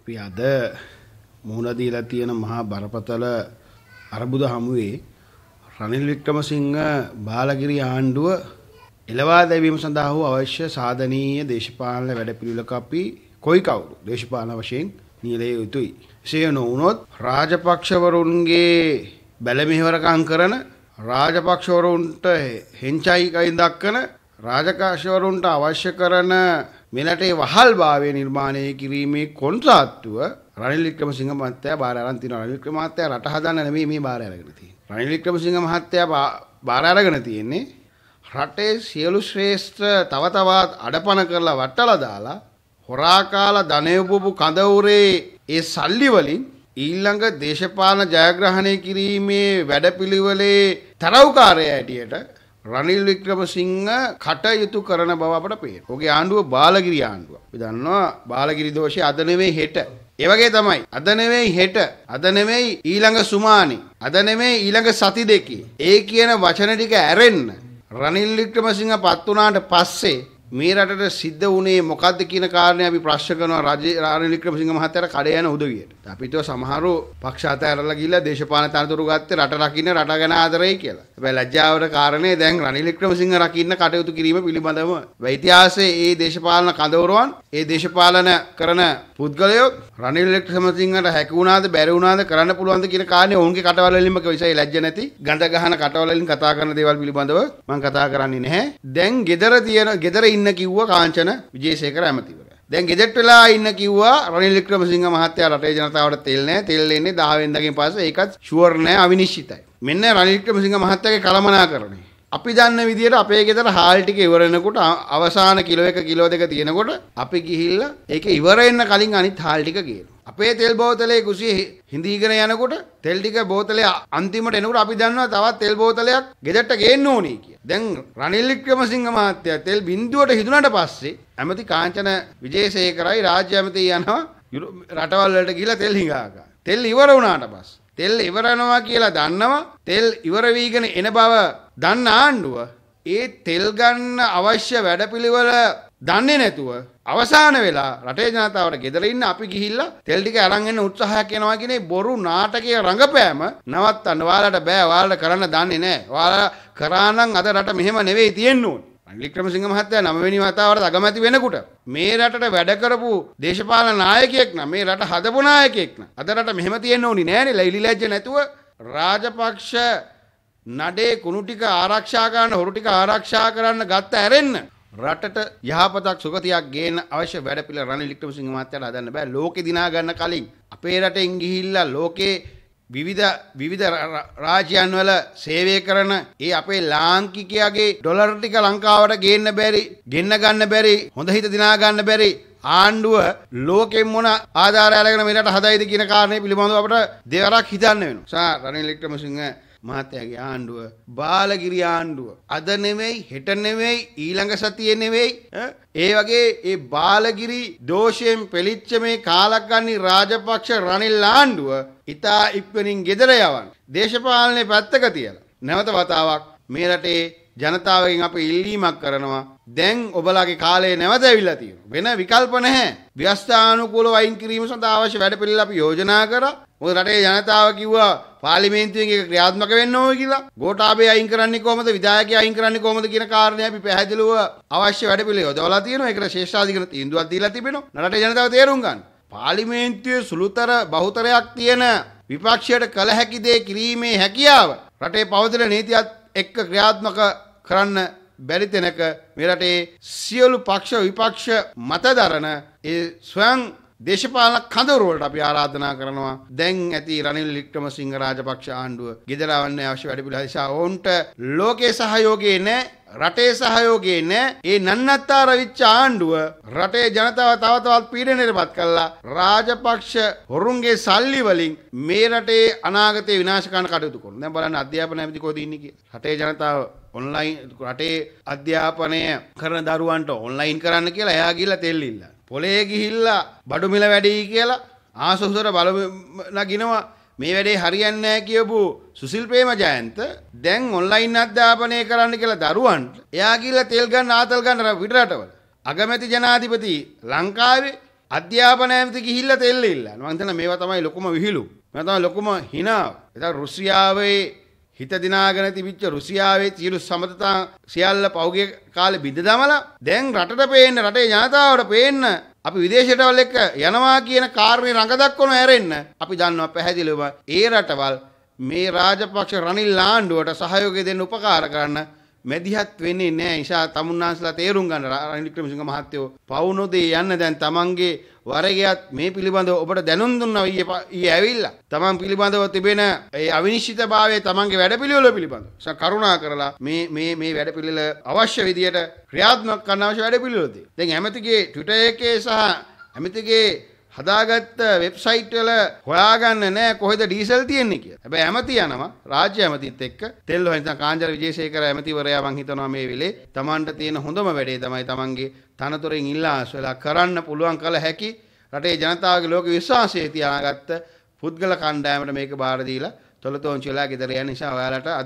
අපි අද මුහුණ දීලා තියෙන මහා බරපතල අරබුද හමුවේ රනිල් වික්‍රමසිංහ බාලගිරි ආණ්ඩුව එළවා දැමීම සඳහා වූ අවශ්‍ය සාධනීය දේශපාලන වැඩපිළිවෙලක අපි කොයි කවුරු දේශපාලන වශයෙන් නියැලිය යුතුයි. එසේ නොවුනොත් රාජපක්ෂවරුන්ගේ බැලමෙහෙවරකම් කරන රාජපක්ෂවරුන්ට හෙන්චයි කයින් දක්වන රාජකාශවරුන්ට අවශ්‍ය කරන මෙලටේ වහල්භාවය නිර්මාණය කිරීමේ කොන්ත්‍රාත්තුව රනිල් වික්‍රමසිංහ මහත්තයා බාර අරන් තිනවා. රනිල් වික්‍රම මහත්තයා රට හදන්න නෙමෙයි මේ බාර අරගෙන තියෙන්නේ. රනිල් වික්‍රමසිංහ මහත්තයා බාර අරගෙන තියෙන්නේ රටේ සියලු ශ්‍රේෂ්ඨ තව තවත් අඩපණ කරලා වටලා දාලා හොරා කාලා ධනෙ උපපු කඳවුරේ ඒ සල්ලි වලින් ඊළඟ දේශපාලන ජයග්‍රහණය කිරීමේ වැඩපිළිවෙලේ තරව්කාරය ඇටියට රනිල් වික්‍රමසිංහ කටයුතු කරන බව අපට පේනවා. ඔහුගේ ආණ්ඩුව බාලගිරි ආණ්ඩුව. අපි දන්නවා බාලගිරි දෝෂය අද නෙවෙයි හෙට. ඒ වගේ තමයි. අද නෙවෙයි හෙට. අද නෙවෙයි ඊළඟ සුමානේ. අද නෙවෙයි ඊළඟ සති දෙකේ. ඒ කියන වචන ටික ඇරෙන්න රනිල් වික්‍රමසිංහ පත් වුණාට පස්සේ මේ රටට සිද්ධ වුණේ මොකද්ද කියන කාරණේ අපි ප්‍රශ්න කරනවා රනිල් වික්‍රමසිංහ මහත්තයාට කඩේ යන උදවියට. අපිට සමහරව පක්ෂ අතහැරලා ගිහිල්ලා දේශපාලන තනතුරු ගත්තේ රට රකින්න රට ගැන ආදරෙයි කියලා. හැබැයි ලැජ්ජාවට කාරණේ දැන් රනිල් වික්‍රමසිංහ රකින්න කටයුතු කිරීම පිළිබඳව ඉතිහාසයේ ඒ දේශපාලන කඳවුරවන් ඒ දේශපාලන කරන පුද්ගලයෝ රනිල් වික්‍රමසිංහට හැකි වුණාද බැරි වුණාද කරන්න පුළුවන්ද කියන කාරණේ ඔවුන්ගේ කටවල වලින්ම කිසියි ලැජ්ජ නැති ගඳ ගහන කටවල වලින් කතා කරන දේවල් පිළිබඳව මම කතා කරන්නේ නැහැ. දැන් ගෙදර ඉන්න කිව්වා කාංචන විජේසේකර ඇමතිවරයා. දැන් ගෙදරට වෙලා ඉන්න කිව්වා රනිල් වික්‍රමසිංහ මහත්තයා රටේ ජනතාවට තෙල් නැහැ. තෙල් එන්නේ 10 වෙනිදාකින් පස්සේ ඒකත් ෂුවර් නැහැ අවිනිශ්චිතයි. මෙන්න රනිල් වික්‍රමසිංහ මහත්තයාගේ කලමනාකරණය. අපි දන්න විදිහට අපේ ගෙදර හාල් ටික ඉවර වෙනකොට අවසාන කිලෝ 1 කිලෝ 2 තියෙනකොට අපි ගිහිල්ලා ඒක ඉවර වෙන්න කලින් අනිත් හාල් ටික ගේනවා. අපේ තෙල් බෝතලේ කුසියේ හිඳීගෙන යනකොට තෙල් ටික බෝතලේ අන්තිමට එනකොට අපි දන්නවා තවත් තෙල් බෝතලයක් ගෙදරට ගේන්න ඕනේ කියලා. දැන් රනිල් වික්‍රමසිංහ මහත්තයා තෙල් බින්දුවට හිදුනට පස්සේ ඇමති කාංචන විජේසේකරයි රාජ්‍ය ඇමති යනවා රටවල් වලට ගිහිල්ලා තෙල් හිඟාගා. තෙල් ඉවර වුණාට පස්සේ තෙල් ඉවරනවා කියලා දන්නවා. තෙල් ඉවර වීගෙන එන බව දන්න ආණ්ඩුව ඒ තෙල් ගන්න අවශ්‍ය වැඩපිළිවෙල දන්නේ නැතුව අවසාන වෙලා රටේ ජනතාවට ගෙදර ඉන්න අපි ගිහිල්ලා තෙල් ටික අරන් එන්න උත්සාහයක් කරනවා කියන බොරු නාටකීය රංගපෑම නවත්තන්න. ඔයාලට බෑ. ඔයාලට කරන්න දන්නේ නැහැ. ඔයාලා කරා නම් අද රට මෙහෙම නෙවෙයි තියෙන්න ඕනේ. රනිල් වික්‍රමසිංහ මහත්තයා 9 වෙනි වතාවට අගමැති වෙනකොට මේ රටට වැඩ කරපු දේශපාලන නායකයෙක් නම් මේ රට හදපු නායකයෙක් නම් අද රට මෙහෙම තියෙන්න ඕනි නෑනේ. ලැයිලි ලැජ්ජ නැතුව රාජපක්ෂ නඩේ කුණු ටික ආරක්ෂා කරන්න හොරු ටික ආරක්ෂා කරන්න ගත්ත ඇරෙන්න රටට යහපතක් සුගතියක් ගේන්න අවශ්‍ය වැඩපිළිවෙල රනිල් වික්‍රමසිංහ මහත්තයාට හදන්න බෑ. ලෝකේ දිනා ගන්න කලින් අපේ රටෙන් ගිහිල්ලා ලෝකේ විවිධ රාජ්‍යයන් වල සේවය කරන ඒ අපේ ලාංකිකයාගේ ඩොලර් ටික ලංකාවට ගෙන්න ගන්න බැරි හොඳ හිත දිනා ගන්න බැරි ආණ්ඩුව ලෝකෙන් මොන ආධාරය අරගෙන මෙරට හදයිද කියන කාරණේ පිළිබඳව අපට දෙවරක් හිතන්න වෙනවා. රනිල් වික්‍රමසිංහ මහත්තයාගේ ආණ්ඩුව බාලගිරි ආණ්ඩුව අද නෙවෙයි හෙට නෙවෙයි ඊළඟ සතියේ නෙවෙයි ඒ වගේ ඒ බාලගිරි දෝෂයෙන් පෙලිච්ච මේ කාලකන්ණි රාජපක්ෂ රනිල් ආණ්ඩුව ඉතා ඉක්මනින් ගෙදර යවන්න දේශපාලනේ පැත්තක තියලා නැවත වතාවක් මේ රටේ ජනතාවගෙන් අපි ඉල්ලීමක් කරනවා. දැන් ඔබලාගේ කාලේ නැවත ඇවිල්ලා තියෙනවා. වෙන විකල්ප නැහැ. ව්‍යවස්ථානුකූලව අයින් කිරීම සඳහා අවශ්‍ය වැඩපිළිවෙල අපි යෝජනා කරා. මොකද රටේ ජනතාව කිව්වා පාර්ලිමේන්තුවෙන් ඒක ක්‍රියාත්මක වෙන්න ඕනේ කියලා. ගෝඨාභය අයින් කරන්නේ කොහමද? විධායකයා අයින් කරන්නේ කොහමද කියන කාරණේ අපි පැහැදිලිව අවශ්‍ය වැඩපිළිවෙල යොදවලා තියෙනවා. ඒකට ශ්‍රේෂ්ඨාධිකරණ තීන්දුවක් දීලා තිබෙනවා. රටේ ජනතාව තේරුම් ගන්න. පාර්ලිමේන්තුවේ සුළුතර බහුතරයක් තියෙන විපක්ෂයට කළ හැකි දේ කිරීමේ හැකියාව රටේ පවතින නීතියත් එක්ක ක්‍රියාත්මක කරන්න බැරි තැනක මේ රටේ සියලු පක්ෂ විපක්ෂ මතදරන ඒ ස්වයං දේශපාලන කඳවුරු වලට අපි ආරාධනා කරනවා. දැන් ඇති රනිල් වික්‍රමසිංහ රාජපක්ෂ ආණ්ඩුව ගෙදරවන්න අවශ්‍ය වැඩපිළිවෙල නිසා ඔවුන්ට ලෝකේ සහයෝගය නැහැ. රටේ සහයෝගය නැහැ. ඒ නන්නත්තර විච්ච ආණ්ඩුව රටේ ජනතාව තව තවත් පීඩනයටපත් කළා. රාජපක්ෂ හොරුන්ගේ සල්ලි වලින් මේ රටේ අනාගතේ විනාශ කරන්න කටයුතු කරනවා. දැන් බලන්න අධ්‍යාපන ඇමති කොහෙද ඉන්නේ කියලා. රටේ ජනතාව ඔන්ලයින් රටේ අධ්‍යාපනය කරන දරුවන්ට ඔන්ලයින් කරන්න කියලා එයා ගිහිල්ලා තෙල් ඉල්ලලා. පොලේ ගිහිල්ලා බඩු මිල වැඩි කියලා ආසොසුර බල නගිනවා. මේ වැඩේ හරියන්නේ නැහැ කියපු සුසිල් ප්‍රේමජයන්ත දැන් ඔන්ලයින් අධ්‍යාපනය කරන්න කියලා දරුවන්ට එයා ගිහිල්ලා තෙල් ගන්න ආතල් ගන්න පිට රටවල අගමැති ජනාධිපති ලංකාවේ අධ්‍යාපන ඇමති ගිහිල්ලා තෙල්ල ඉල්ලන. මම හිතන්නේ මේවා තමයි ලොකුම විහිළු. මේවා තමයි ලොකුම හිනාව. එතන රුසියාවේ හිත දිනාගෙන තිබිච්ච රුසියාවේ සියලු සමතතා සියල්ල පෞගේ කාලේ බිඳ දමලා දැන් රටට පේන්න රටේ ජනතාවට පේන්න අපි විදේශයටවල් එක්ක යනවා කියන කාරණේ රඟ දක්වන ඇරෙන්න අපි දන්නවා පැහැදිලිවම ඒ රටවල් මේ රාජපක්ෂ රනිල් ආණ්ඩුවට සහයෝගය දෙන්න උපකාර කරන්න මැදිහත් වෙන්නේ නැහැ. නිසා තමුන්නාන්සලා තේරුම් ගන්න රනිල් වික්‍රමසිංහ මහත්තයෝ පවුනොදේ යන්න දැන් තමන්ගේ වරගයත් මේ පිළිබඳව ඔබට දැනුම් දුන්නා ඊයේ ඇවිල්ලා. තමන් පිළිබඳව තිබෙන ඒ අවිනිශ්චිතභාවය තමන්ගේ වැඩපිළිවෙල පිළිබඳව. කරුණා කරලා මේ වැඩපිළිවෙල අවශ්‍ය විදියට ක්‍රියාත්මක කරන්න අවශ්‍ය වැඩපිළිවෙල තියෙනවා. දැන් ඇමතිගේ Twitter එකේ සහ ඇමතිගේ හදාගත්ත වෙබ්සයිට් වල හොයාගන්න නෑ කොහෙද ඩීසල් තියෙන්නේ කියලා. හැබැයි ඇමති යනවා රාජ්‍ය ඇමතිත් එක්ක තෙල් හොයන කාංජල විජේසේකර ඇමතිවරයා මං හිතනවා මේ වෙලේ Tamanට තියෙන හොඳම වැඩේ තමයි Tamanගේ තනතුරෙන් ඉල්ලාස් වෙලා කරන්න පුළුවන් කල හැකි රටේ ජනතාවගේ ලෝක විශ්වාසය තියාගත්ත පුද්ගල කණ්ඩායමට මේක බාර දීලා තොලතෝංචි වෙලා ගෙදර යන නිසා ඔයාලට අද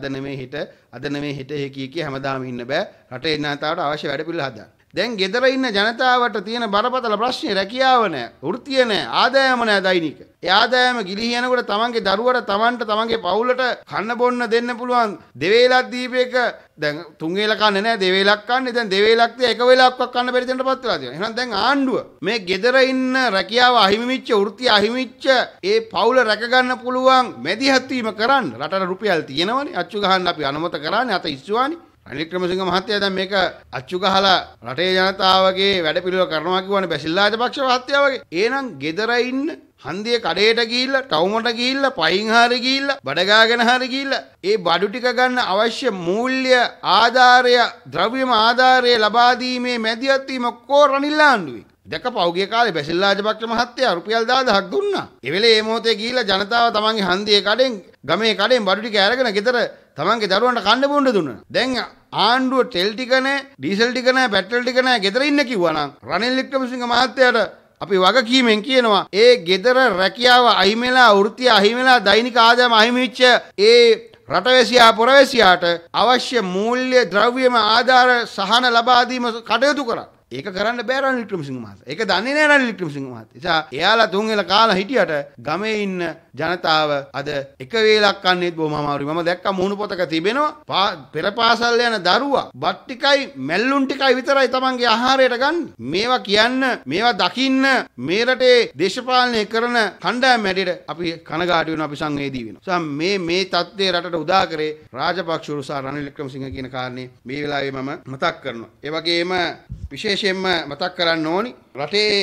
නෙමෙයි හිට කී හැමදාම ඉන්න බෑ. රටේ ජනතාවට අවශ්‍ය වැඩ පිළිවෙල හදන්න. දැන් ගෙදර ඉන්න ජනතාවට තියෙන බරපතල ප්‍රශ්නේ රැකියාව නැහැ, වෘත්තිය නැහැ, ආදායම නැහැ දෛනික. ඒ ආදායම ගිලිහි යනකොට තමන්ගේ දරුවට තමන්ගේ පවුලට කන්න බොන්න දෙන්න පුළුවන් දෙවේලක් දීපේක දැන් තුන් වේලක් කන්නේ නැහැ, දෙවේලක් කන්නේ. දැන් දෙවේලක් තිය එක වේලක්වත් කන්න බැරි දෙන්නපත් වෙලා තියෙනවා. එහෙනම් දැන් ආණ්ඩුව මේ ගෙදර ඉන්න රැකියාව අහිමිච්ච, වෘත්තිය අහිමිච්ච ඒ පවුල රැක ගන්න පුළුවන් මැදිහත් වීම කරන්න රටට රුපියල් තියෙනවනේ. අච්චු ගහන්න අපි අනුමත කරන්නේ අත ඉස්සුවානේ. රනිල් වික්‍රමසිංහ මහත්තයා දැන් මේක අච්චු ගහලා රටේ ජනතාවගේ වැඩ පිළිවෙල කරනවා කියවනේ බැසිල් රාජපක්ෂ මහත්තයා වගේ. එහෙනම් ගෙදර ඉන්න හන්දියේ කඩේට ගිහිල්ලා, ටවුමට ගිහිල්ලා, පයින් හරි ගිහිල්ලා, බඩගාගෙන හරි ගිහිල්ලා ඒ බඩු ටික ගන්න අවශ්‍ය මූල්‍ය ආධාරය, ද්‍රව්‍යම ආධාරය ලබා දීමේ මැදිහත් වීම කො රනිල් ආණ්ඩුවේ. දැක පෞගේ කාලේ බැසිල් රාජපක්ෂ මහත්තයා රුපියල් 10000ක් දුන්නා. ඒ වෙලේ මේ මොහොතේ ගිහිල්ලා ජනතාව තමන්ගේ හන්දියේ කඩෙන්, ගමේ කඩෙන් බඩු ටික අරගෙන ගෙදර තමන්ගේ දරුවන්ට කන්න බොන්න දුන්නා. දැන් ආණ්ඩුව තෙල් ටික නැහැ, ඩීසල් ටික නැහැ, පෙට්‍රල් ටික නැහැ, ගෙදර ඉන්න කිව්වනම් රනිල් වික්‍රමසිංහ මහත්තයාට අපි වගකීමෙන් කියනවා ඒ ගෙදර රැකියාව අහිමිලා, වෘත්තිය අහිමිලා, දෛනික ආදායම අහිමිච්ච ඒ රටවැසියා පුරවැසියාට අවශ්‍ය මූල්‍ය, ද්‍රව්‍යම ආධාර සහන ලබා දීම කටයුතු කරා. ඒක කරන්න බෑ රනිල් වික්‍රමසිංහ මහත්තයා. ඒක දන්නේ නෑ රනිල් වික්‍රමසිංහ මහත්තයා. නිසා එයාලා තුන් වෙල කාලා හිටියට ගමේ ඉන්න ජනතාව අද එක වේලක් කන්නේත් බොහොම අමාරුයි. මම දැක්කා මුහුණු පොතක තිබෙනවා පෙර පාසල් යන දරුවා බත් ටිකයි මැල්ලුන් ටිකයි විතරයි තමන්ගේ ආහාරයට ගන්න. මේවා කියන්න, මේවා දකින්න මේ රටේ දේශපාලනය කරන කණ්ඩායම් වැඩිට අපි කනගාටු වෙනවා, අපි සංවේදී වෙනවා. මේ තත්ත්වයේ රටට උදා කරේ රාජපක්ෂ සහ රනිල් වික්‍රමසිංහ කියන කාරණේ මේ වෙලාවේ මම මතක් කරනවා. ඒ වගේම විශේෂයෙන්ම මතක් කරන්න ඕනි රටේ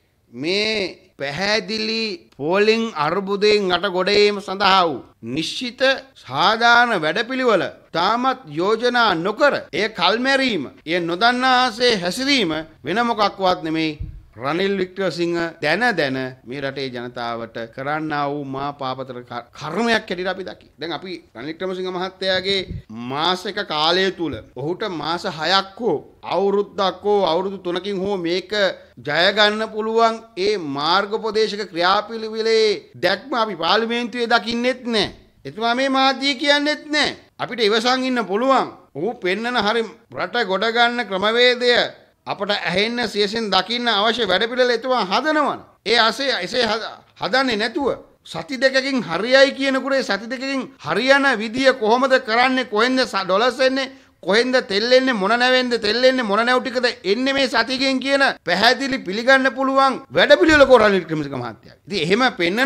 මේ පැහැදිලි පෝලිං අර්බුදයෙන් අට ගොඩේම සඳහා වූ නිශ්චිත සාධාරණ වැඩපිළිවෙල තාමත් යෝජනා නොකර එය කල්මැරීම, එය නොදන්නාසේ හැසිරීම වෙන මොකක්වත් නෙමෙයි. රනිල් වික්‍රමසිංහ දැන මේ රටේ ජනතාවට කරන්නා වූ මා පාපතර කර්මයක් හැටියට අපි දකි. දැන් අපි රනිල් වික්‍රමසිංහ මහත්තයාගේ මාසික කාලය තුල ඔහුට මාස 6ක් හෝ අවුරුද්දක් හෝ අවුරුදු 3කින් හෝ මේක ජය ගන්න පුළුවන් ඒ මාර්ගෝපදේශක ක්‍රියාපිළිවෙලේ දැක්ම අපි පාර්ලිමේන්තුවේ දකින්නෙත් නැහැ. එතුමා මේ මාධ්‍ය කියන්නෙත් නැහැ. අපිට ඉවසන් ඉන්න පුළුවන්. ඔහු පෙන්නන හරි රට ගොඩ ගන්න ක්‍රමවේදය අපට ඇහෙන්න සියසෙන් දකින්න අවශ්‍ය වැඩපිළිවෙල එතුමා හදනවනේ. එසේ හදන්නේ නැතුව සති දෙකකින් හරියයි කියනකුරේ සති දෙකකින් හරියන විදිය කොහොමද කරන්නේ, කොහෙන්ද ඩොලර්ස් එන්නේ, කොහෙන්ද තෙල් එන්නේ, මොන නැවෙන්ද තෙල් එන්නේ, මොන නැව් ටිකද එන්නේ මේ සතියෙන් කියන පැහැදිලි පිළිගන්න පුළුවන් වැඩපිළිවෙල කොරණිල් ක්‍රමසිංහ මහත්තයා. ඉතින් එහෙම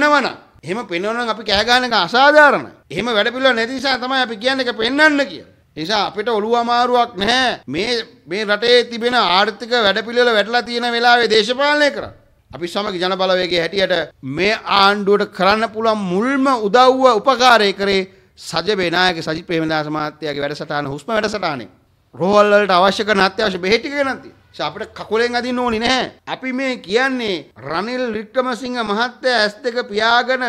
පෙන්නනවනම් අපි කෑ ගන්න එක අසාධාරණයි. එහෙම වැඩපිළිවෙල නැති නිසා තමයි අපි කියන්නේ ඒක පෙන්වන්න කියලා. නිසා අපිට ඔළුව අමාරුවක් නැහැ මේ රටේ තිබෙන ආර්ථික වැඩපිළිවෙල වැටලා තියෙන වෙලාවේ දේශපාලනය කරන්න. අපි සමග ජන බලවේගයේ හැටියට මේ ආණ්ඩුවට කරන්න පුළුවන් මුල්ම උදව්ව උපකාරය කරේ සජිත් නායක සජිත් ප්‍රේමදාස මහත්තයාගේ වැඩසටහන හුස්ම වැඩසටහනේ. රෝහල් වලට අවශ්‍ය කරන අත්‍යවශ්‍ය බෙහෙත් ටික ගෙනත් තියෙනවා. අපිට කකුලෙන් අදින්න ඕනි නැහැ. අපි මේ කියන්නේ රනිල් වික්‍රමසිංහ මහත්තයා S2 පියාගෙන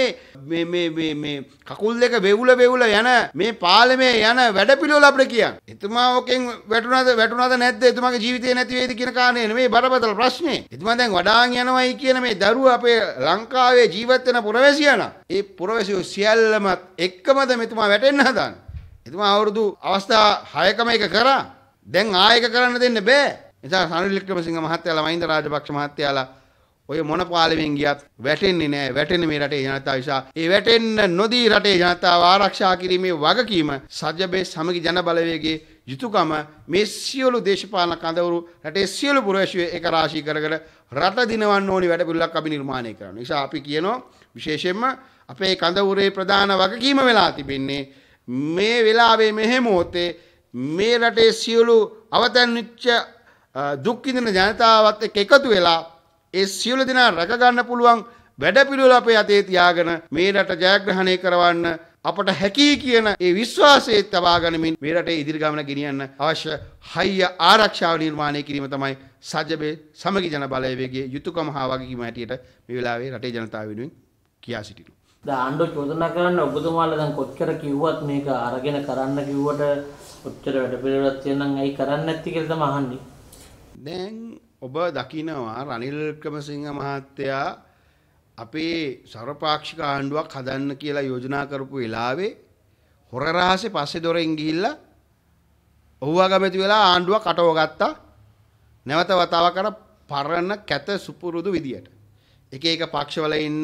මේ කකුල් දෙක වෙවුල යන මේ පාලමේ යන වැඩපිළිවෙල අපිට කියන්නේ. එතුමා ඔකෙන් වැටුණාද නැද්ද? එතුමාගේ ජීවිතේ නැති වෙයිද කියන කාරණේ නෙමෙයි බරපතල ප්‍රශ්නේ. එතුමා දැන් වඩාන් යනවයි කියන මේ දරුවා අපේ ලංකාවේ ජීවත් වෙන පුරවැසියන. ඒ පුරවැසියෝ සියල්ලම එක්කමද මෙතුමා වැටෙන්න හදන්නේ. එතුමා අවුරුදු අවස්ථා 6කම එක කරා. දැන් ආයෙක කරන්න දෙන්න බෑ. නිසා රනිල් වික්‍රමසිංහ මහත්තයාලා, මහින්ද රාජපක්ෂ මහත්තයාලා ඔය මොන පාලෙමින් ගියත් වැටෙන්නේ නැහැ. වැටෙන්නේ මේ රටේ ජනතාව නිසා. ඒ වැටෙන්න නොදී රටේ ජනතාව ආරක්ෂා කිරීමේ වගකීම සජ්ජබේ සමගි ජන බලවේගයේ යුතුයකම මේ සියලු දේශපාලන කඳවුරු රටේ සියලු පුරවැසියෝ එක රාශී කරගෙන රට දිනවන්න ඕනි වැඩ පිළිවෙලක් අපි නිර්මාණය කරනවා. නිසා අපි කියනවා විශේෂයෙන්ම අපේ කඳවුරේ ප්‍රධාන වගකීම වෙලා තිබෙන්නේ මේ වෙලාවේ මෙහෙ මොහොතේ මේ රටේ සියලු අවතන් වෙච්ච දුක් විඳින ජනතාවත් එක්ක එකතු වෙලා ඒ සියලු දෙනා රැක ගන්න පුළුවන් වැඩ පිළිවෙල අපේ අතේ තියාගෙන මේ රට ජයග්‍රහණය කරවන්න අපට හැකි කියන ඒ විශ්වාසය තබා ගනිමින් මේ රටේ ඉදිරි ගමන ගෙනියන්න අවශ්‍ය හයිය ආරක්ෂාව නිර්මාණය කිරීම තමයි සජ්ජබේ සමගි ජන බලවේගයේ යුතුයකම හා වගකීම හැටියට මේ වෙලාවේ රටේ ජනතාව වෙනුවෙන් කියා සිටිනවා. දැන් ආණ්ඩුව චෝදනා කරන්නේ ඔබතුමාලා දැන් කොච්චර කිව්වත් මේක අරගෙන කරන්න කිව්වට කොච්චර වැඩ පිළිවෙලක් තියෙනනම් ඇයි කරන්නේ නැති කියලා තමයි අහන්නේ. දැන් ඔබ දකිනවා රනිල් වික්‍රමසිංහ මහත්තයා අපේ සර්වපාක්ෂික ආණ්ඩුවක් හදන්න කියලා යෝජනා කරපු වෙලාවේ හොර රහසේ පස්සේ දොරෙන් ගිහිල්ලා ඔහු අගමැති වෙලා ආණ්ඩුවක් අටව ගත්තා. නැවත වතාවක් අර පරණ කැත සුපුරුදු විදියට. එක එක පක්ෂවල ඉන්න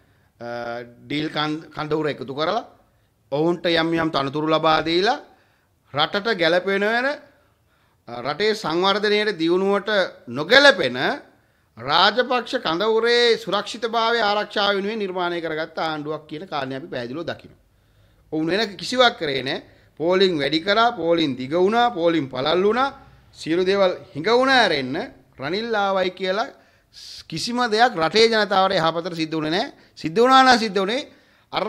ඩීල් කඳවුර එකතු කරලා ඔවුන්ට යම් යම් තනතුරු ලබා දීලා රටට ගැළපෙන වෙන රටේ සංවර්ධනයේ දියුණුවට නොගැලපෙන රාජපක්ෂ කඳවුරේ සුරක්ෂිතභාවය ආරක්ෂාව වෙනුවෙන් නිර්මාණය කරගත්ත ආණ්ඩුවක් කියන කාරණේ අපි පැහැදිලිව දකිනවා. ඔවුන් වෙන කිසිවක් කරේ නැහැ. පෝලිං වැඩි කරා, පෝලිං දිග වුණා, පෝලිං පළල් වුණා. සියලු දේවල් හිඟ වුණා ඇරෙන්න රනිල් ආවයි කියලා කිසිම දෙයක් රටේ ජනතාවට යහපතට සිද්ධ වුණේ නැහැ. සිද්ධ වුණා නම් සිද්ධ වුණේ අර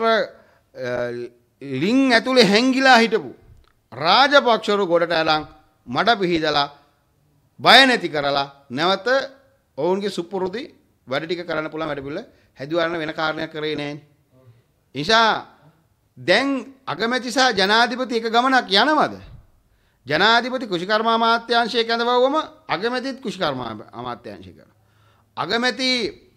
ලිං ඇතුලේ හැංගිලා හිටපු රාජපක්ෂවරු ගොඩට අරන් මඩ පිහිදලා බය නැති කරලා නැවත ඔවුන්ගේ සුපුරුදු වැඩ ටික කරන්න පුළුවන් වැඩ පිළිවෙල හැදුවාන වෙන කාරණයක් කරේ නැහැ. නිසා දැන් අගමැති සහ ජනාධිපති එක ගමනක් යනවද? ජනාධිපති කුෂිකර්ම අමාත්‍යාංශයේ කැඳවුවම අගමැතිත් කුෂිකර්ම අමාත්‍යාංශය කරනවා. අගමැති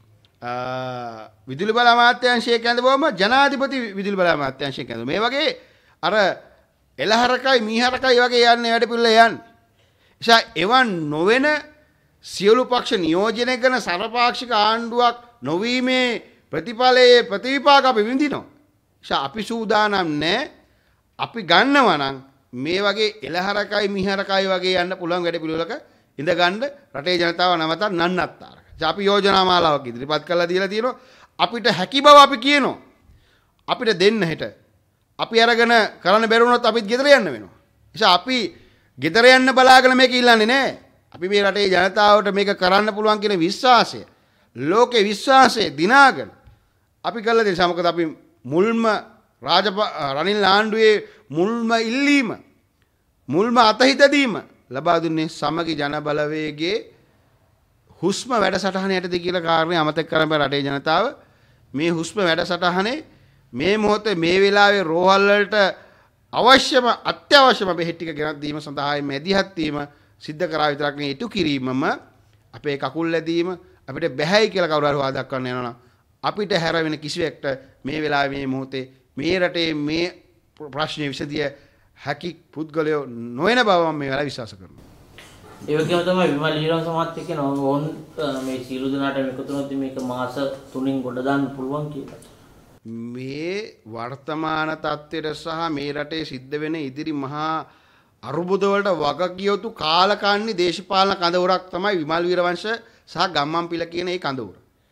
විදුලි බල අමාත්‍යාංශයේ කැඳවුවම ජනාධිපති විදුලි බල අමාත්‍යාංශයේ කැඳවුවා. මේ වගේ අර එලහරකයි මීහරකයි වගේ යන්නේ වැඩ පිළිවෙල යන්නේ. නිසා එවන් නොවන සියලු පක්ෂ නියෝජනය කරන සර්වපාක්ෂික ආණ්ඩුවක් නොවීමේ ප්‍රතිඵලයේ ප්‍රතිවිපාක අපි විඳිනවා. නිසා අපි සූදානම් නැහැ. අපි ගන්නවා නම් මේ වගේ එලහරකයි මිහරකයි වගේ යන්න පුළුවන් වැඩ පිළිවෙලක ඉඳ ගන්න රටේ ජනතාව නැවතත් නන්නත්තාරක. අපි යෝජනා මාලාවක් ඉදිරිපත් කරලා දීලා තියෙනවා. අපිට හැකි බව අපි කියනවා. අපිට දෙන්න හෙට. අපි අරගෙන කරන්න බැරි වුණොත් අපිත් ගෙදර යන්න වෙනවා. නිසා අපි ගෙදර යන්න බලාගෙන මේක ඉල්ලන්නේ නැහැ. අපි මේ රටේ ජනතාවට මේක කරන්න පුළුවන් කියන විශ්වාසය, ලෝකේ විශ්වාසය දිනාගෙන අපි කළ දේ සමකද අපි මුල්ම රනිල් ආණ්ඩුවේ මුල්ම ඉල්ලීම, මුල්ම අතහිතදීම ලබා දුන්නේ සමගි ජන බලවේගයේ හුස්ම වැඩසටහන යටතේ කියලා කාරණේ අමතක කරන්න බෑ රටේ ජනතාව. මේ හුස්ම වැඩසටහනේ මේ මොහොතේ මේ වෙලාවේ රෝහල් වලට අවශ්‍යම අත්‍යවශ්‍යම බෙහෙත් ටික ගෙනත් දීම සඳහා මැදිහත් වීම සිද්ධ කරා විතරක් නෙවෙයි ඉටු කිරීමම අපේ කකුල් ලැබීම අපිට බැහැයි කියලා කවුරු හරි වාදක් කරන්න යනවා නම් අපිට හැර වෙන කිසිවෙක්ට මේ වෙලාවේ මේ මොහොතේ මේ රටේ මේ ප්‍රශ්නේ විසඳිය හැකි පුද්ගලයෝ නොවන බව මම මේ වෙලාවේ විශ්වාස කරනවා. ඒ වගේම තමයි විමල් ඊරන්ස මහත්තයා කියනවා ඕන් මේ සීළු දෙනාට එකතු වුණොත් මේක මාස 3න් ගොඩ දාන්න පුළුවන් කියලා. මේ වර්තමාන තත්ත්වයට සහ මේ රටේ සිද්ධ වෙන ඉදිරි මහා අරුබුද වලට වග කියොතු කාලකන්ණි දේශපාලන කඳවුරක් තමයි විමල් වීරවංශ සහ ගම්මන්පිල කියන මේ කඳවුර.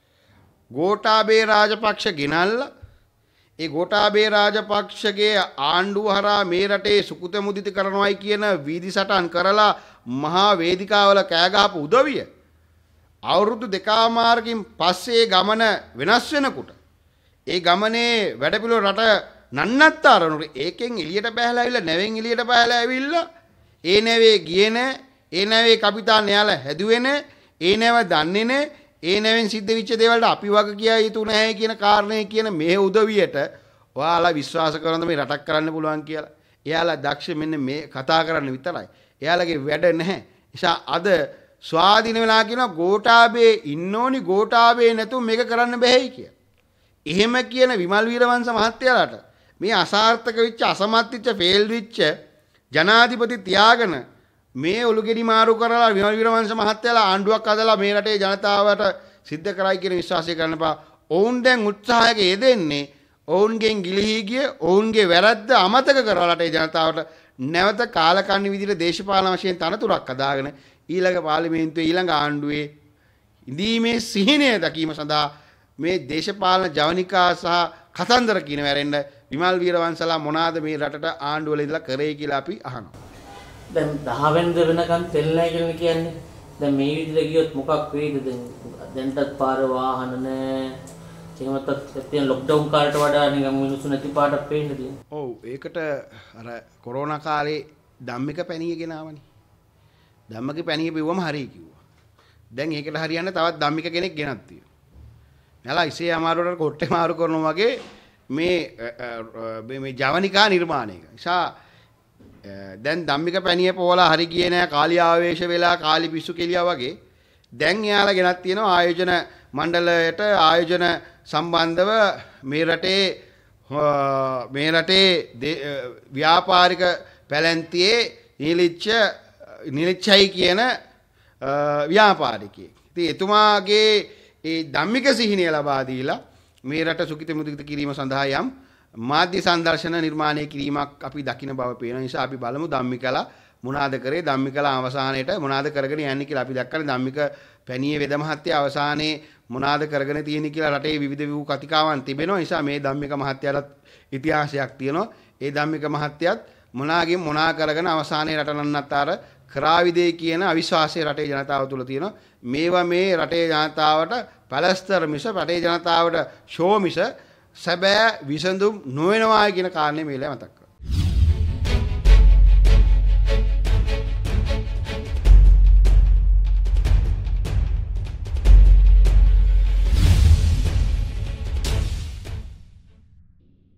ගෝඨාභය රාජපක්ෂ ගෙනල්ලා ඒ ගෝඨාභය රාජපක්ෂගේ ආණ්ඩුව හරහා මේ රටේ සුකුත මුදිත කරනවායි කියන වීදි සටහන් කරලා මහා වේදිකාවල කෑ ගහපු උදවිය අවුරුදු දෙකමාරකින් පස්සේ ගමන වෙනස් වෙනකොට ඒ ගමනේ වැඩපිළිවෙල රට නන්නත්තරනොට ඒකෙන් එළියට බහැලා ඇවිල්ලා නැවෙන් එළියට බහැලා ඇවිල්ලා ඒ නැවේ ගියේ නැහැ ඒ නැවේ කපිතාන් එයාලා හැදුවේ නැහැ ඒ නැව දන්නේ නැහැ ඒ නැවෙන් සිද්ධ වෙච්ච දේවල්ට අපි වග කියා යුතු නැහැ කියන කාරණේ කියන මේ උදවියට ඔයාලා විශ්වාස කරනද මේ රටක් කරන්න පුළුවන් කියලා. එයාලා දක්ෂ මෙන්න මේ කතා කරන්න විතරයි. එයාලගේ වැඩ නැහැ. නිසා අද ස්වාධීන වෙලා කියනවා ගෝඨාභය ඉන්න ඕනි ගෝඨාභය නැතුව මේක කරන්න බෑයි කියලා. එහෙම කියන විමල් වීරවංශ මහත්තයාට මේ අසාර්ථක වෙච්ච අසමත් වෙච්ච ෆේල් වෙච්ච ජනාධිපති තියාගෙන මේ ඔලුගෙඩි මාරු කරලා විමල් වීරවංශ මහත්තයාලා ආණ්ඩුවක් හදලා මේ රටේ ජනතාවට සිද්ධ කරයි කියන විශ්වාසය කරන්න එපා. ඔවුන් දැන් උත්සාහයක යෙදෙන්නේ ඔවුන්ගෙන් ගිලිහී ගිය ඔවුන්ගේ වැරද්ද අමතක කරලා රටේ ජනතාවට නැවත කාලකන්ණි විදිහට දේශපාලන වශයෙන් තනතුරක් අදාගෙන ඊළඟ පාර්ලිමේන්තුවේ ඊළඟ ආණ්ඩුවේ ඉදීමේ සිහිනය දකීම සඳහා මේ දේශපාලන ජවනිකා සහ කතන්දර කියන වැරෙන්න විමල් වීරවංශලා මොනවාද මේ රටට ආණ්ඩුවල ඉඳලා කරේ කියලා අපි අහනවා. දැන් 10 වෙනිද වෙනකන් තෙල් නැහැ කියලා කියන්නේ. දැන් මේ විදිහට ගියොත් මොකක් වෙයිද දැන්? දැන්ටත් පාර වාහන නැහැ. ඒකමත් තියෙන ලොක්ඩවුන් කාලයට වඩා නිකන් මිනිස්සු නැති පාටක් පේන්න තියෙනවා. ඔව් ඒකට අර කොරෝනා කාලේ ධම්මික පැණිය ගෙනාවනේ. ධම්මික පැණිය පිව්වම හරියි කිව්වා. දැන් ඒකට හරියන්න තවත් ධම්මික කෙනෙක් ගෙනත් තියෙනවා. නැලා ඉසේ අමාරුවට කොට්ටේ මාරු කරනවා වගේ මේ ජවනිකා නිර්මාණය එක. නිසා දැන් ධම්මික පැණිය පොවලා හරි ගියේ නෑ කාලි ආවේශ වෙලා කාලි පිස්සු කෙලියා වගේ. දැන් එයාලා ගෙනත් තියෙනවා ආයෝජන මණ්ඩලයට ආයෝජන සම්බන්ධව මේ රටේ ව්‍යාපාරික පැලැන්තියේ නිලිච්ඡයි කියන ව්‍යාපාරිකයෙක්. ඉතින් එතුමාගේ ඒ ධම්මික සිහිනය ලබා දීලා මේ රට සුඛිත මුදිත කිරීම සඳහා යම් මාධ්‍ය සංදර්ශන නිර්මාණය කිරීමක් අපි දකින බව පේන නිසා අපි බලමු ධම්මිකලා මොනවාද කරේ ධම්මිකලා අවසානයේට මොනවාද කරගෙන යන්නේ කියලා අපි දැක්කනේ ධම්මික පැණියේ වෙද මහත්තයා අවසානයේ මොනවාද කරගෙන තියෙන්නේ කියලා රටේ විවිධ වූ කතිකාවන් තිබෙනවා. නිසා මේ ධම්මික මහත්තයාට ඉතිහාසයක් තියෙනවා. ඒ ධම්මික මහත්තයාත් මොනාගෙන් මොනා කරගෙන අවසානයේ රට නන්නත්තර කරාවිදේ කියන අවිශ්වාසය රටේ ජනතාව තුළ තියෙනවා. මේවා මේ රටේ ජනතාවට පැලස්තර මිස රටේ ජනතාවට ෂෝ මිස සැබෑ විසඳුම් නොවෙනවා කියන කාරණේ මේලා මතක් කරනවා.